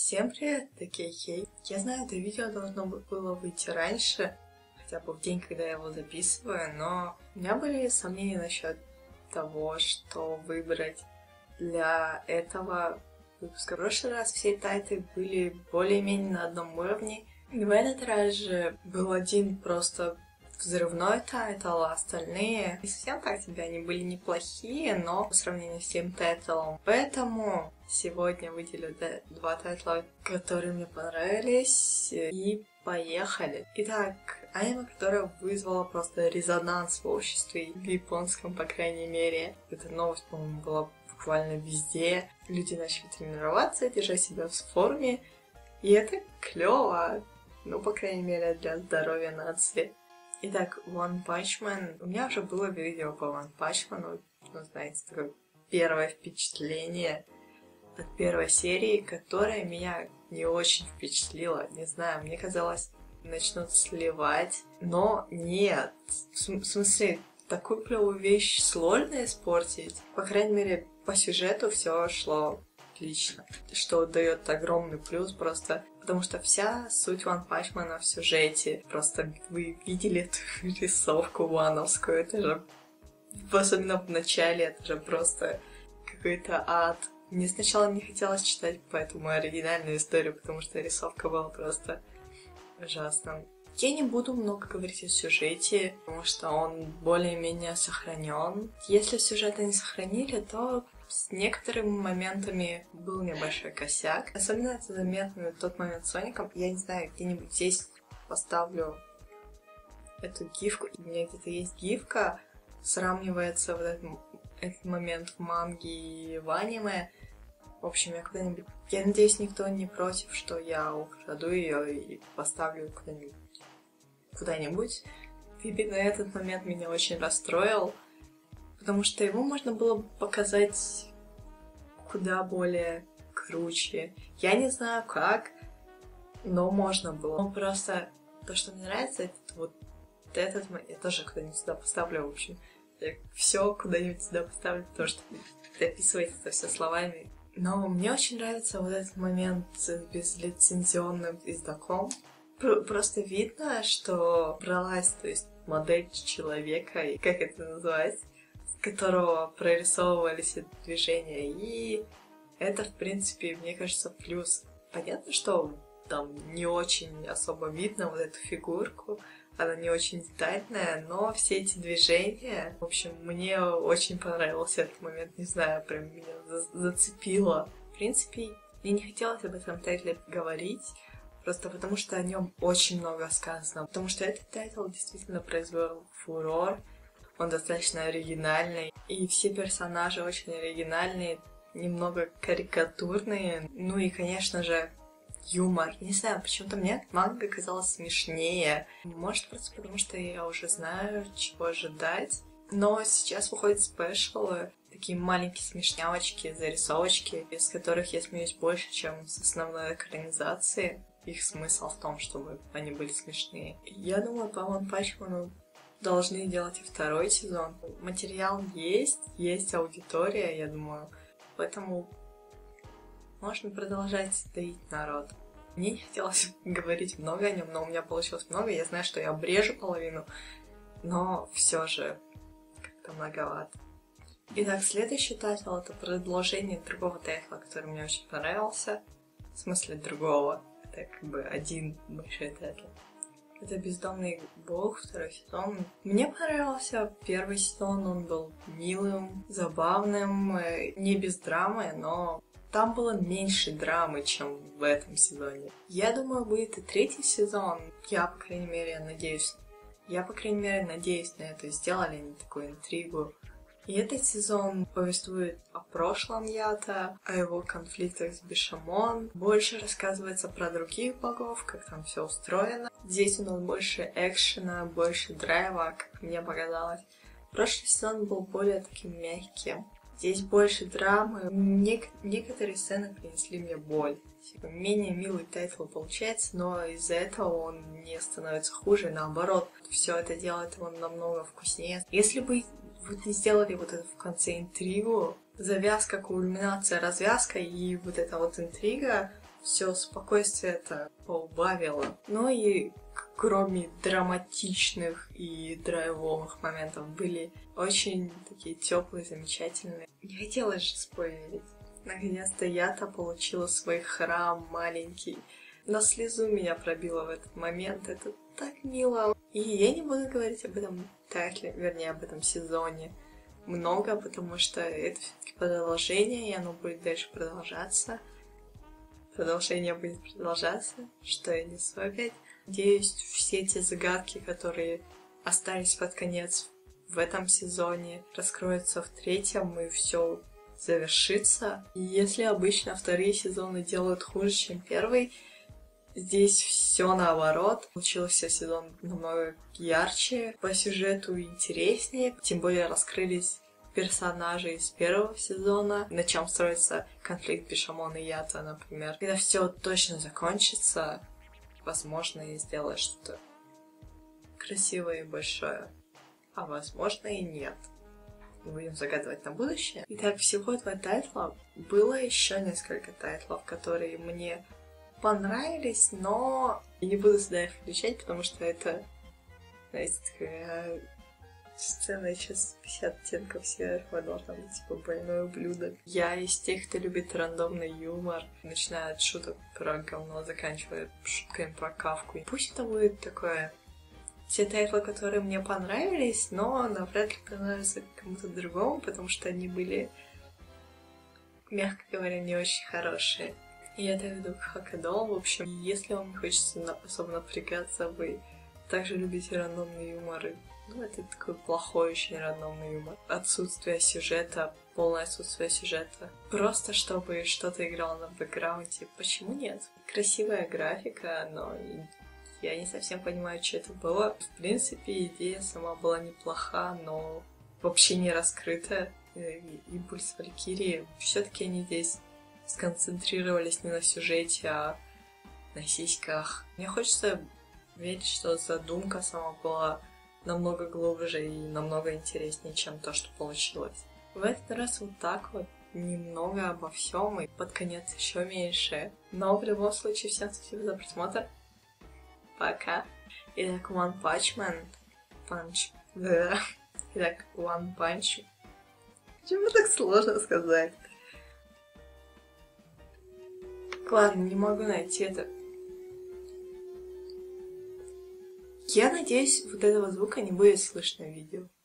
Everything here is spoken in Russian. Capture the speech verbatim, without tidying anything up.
Всем привет, это Кей-Кей. Я знаю, это видео должно было выйти раньше, хотя бы в день, когда я его записываю, но у меня были сомнения насчет того, что выбрать для этого выпуска. В прошлый раз все тайтлы были более-менее на одном уровне, и в этот раз же был один просто взрывной тайтл, а остальные не совсем так себе, они были неплохие, но по сравнению с тем тайтлом. Поэтому сегодня выделю два тайтла, которые мне понравились, и поехали. Итак, аниме, которое вызвало просто резонанс в обществе, в японском, по крайней мере. Эта новость, по-моему, была буквально везде. Люди начали тренироваться, держать себя в форме, и это клево, ну, по крайней мере, для здоровья нации. Итак, One Punch Man. У меня уже было видео по One Punch Man, ну, знаете, такое первое впечатление от первой серии, которая меня не очень впечатлила. Не знаю, мне казалось, начнут сливать, но нет. В смысле, такую клевую вещь сложно испортить. По крайней мере, по сюжету все шло отлично, что дает огромный плюс просто, потому что вся суть One Punch Man в сюжете. Просто вы видели эту рисовку вановскую, это же, особенно в начале, это же просто какой-то ад. Мне сначала не хотелось читать поэтому оригинальную историю, потому что рисовка была просто ужасна. Я не буду много говорить о сюжете, потому что он более-менее сохранен. Если сюжета не сохранили, то с некоторыми моментами был небольшой косяк. Особенно это заметно в тот момент с Соником. Я не знаю, где-нибудь здесь поставлю эту гифку. У меня где-то есть гифка, сравнивается вот этот, этот момент в манге и в аниме. В общем, я куда-нибудь... Я надеюсь, никто не против, что я украду ее и поставлю куда-нибудь. Куда-нибудь. Именно этот момент меня очень расстроил, потому что его можно было бы показать куда более круче. Я не знаю как, но можно было. Но просто то, что мне нравится, это вот этот момент. Я тоже куда-нибудь сюда поставлю, в общем. Я все куда-нибудь сюда поставлю, потому что описывать это все словами. Но мне очень нравится вот этот момент с безлицензионным издаком. Просто видно, что бралась, то есть модель человека, и как это называется, которого прорисовывались эти движения, и это, в принципе, мне кажется, плюс. Понятно, что там не очень особо видно вот эту фигурку, она не очень детальная, но все эти движения, в общем, мне очень понравился этот момент, не знаю, прям меня зацепило. В принципе, мне не хотелось об этом тайтле говорить, просто потому что о нем очень много сказано, потому что этот тайтл действительно произвел фурор. Он достаточно оригинальный, и все персонажи очень оригинальные, немного карикатурные. Ну и, конечно же, юмор. Не знаю, почему-то мне манга казалась смешнее. Может, просто потому что я уже знаю, чего ожидать. Но сейчас выходят спешалы, такие маленькие смешнявочки, зарисовочки, из которых я смеюсь больше, чем с основной экранизации. Их смысл в том, чтобы они были смешные. Я думаю, по One Punch Man должны делать и второй сезон. Материал есть, есть аудитория, я думаю. Поэтому можно продолжать доить народ. Мне не хотелось говорить много о нем, но у меня получилось много. Я знаю, что я обрежу половину, но все же как-то многовато. Итак, следующий тайтл — это продолжение другого тайтла, который мне очень понравился. В смысле другого. Это как бы один большой тайтл. Это «Бездомный бог», второй сезон. Мне понравился первый сезон, он был милым, забавным, не без драмы, но там было меньше драмы, чем в этом сезоне. Я думаю, будет и третий сезон. Я, по крайней мере, надеюсь. Я, по крайней мере, надеюсь на это. Сделали они такую интригу. И этот сезон повествует о прошлом Ята, о его конфликтах с Бишамон. Больше рассказывается про других богов, как там все устроено. Здесь у нас больше экшена, больше драйва, как мне показалось. Прошлый сезон был более таким мягким. Здесь больше драмы. Нек- некоторые сцены принесли мне боль. Менее милый тайтл получается, но из-за этого он не становится хуже. Наоборот, все это делает его намного вкуснее. Если бы вы не сделали вот это в конце интригу, завязка, кульминация, развязка и вот эта вот интрига, все спокойствие это поубавило. Но и кроме драматичных и драйвовых моментов были очень такие теплые, замечательные. Не хотелось же спойлерить. Наконец-то я-то получила свой храм маленький. На слезу меня пробило в этот момент. Это так мило. И я не буду говорить об этом тайтле, вернее, об этом сезоне много, потому что это все-таки продолжение, и оно будет дальше продолжаться. Продолжение будет продолжаться, что я несу опять. Надеюсь, все эти загадки, которые остались под конец в этом сезоне, раскроются в третьем, и все завершится. И если обычно вторые сезоны делают хуже, чем первый, здесь все наоборот. Получился сезон намного ярче, по сюжету интереснее. Тем более раскрылись персонажи из первого сезона, на чем строится конфликт Бишамон и Ята, например. Когда все точно закончится, возможно, я сделаю что-то красивое и большое. А возможно и нет. Будем загадывать на будущее. Итак, всего два тайтла. Было еще несколько тайтлов, которые мне понравились, но я не буду сюда их включать, потому что это, знаете, такая сцена сейчас пятьдесят оттенков серого, должна быть типа больной ублюдок. Я из тех, кто любит рандомный юмор, начиная от шуток про говно, заканчивая шутками про Кафку. Пусть это будет такое... Те тайтлы, которые мне понравились, но навряд ли понравятся кому-то другому, потому что они были, мягко говоря, не очень хорошие. Я это веду к Хакадол. В общем, если вам не хочется особо напрягаться, вы также любите рандомный юмор. Ну, это такой плохой очень рандомный юмор. Отсутствие сюжета, полное отсутствие сюжета. Просто чтобы что-то играло на бэкграунде. Почему нет? Красивая графика, но я не совсем понимаю, что это было. В принципе, идея сама была неплоха, но вообще не раскрыта. Импульс Валькирии. Все-таки они здесь сконцентрировались не на сюжете, а на сиськах. Мне хочется верить, что задумка сама была намного глубже и намного интереснее, чем то, что получилось. В этот раз вот так вот, немного обо всем, и под конец еще меньше. Но в любом случае, всем спасибо за просмотр. Пока. Итак, One Punch Man. Punch. Да. Итак, One Punch. Почему так сложно сказать? Ладно, не могу найти это. Я надеюсь, вот этого звука не будет слышно в видео.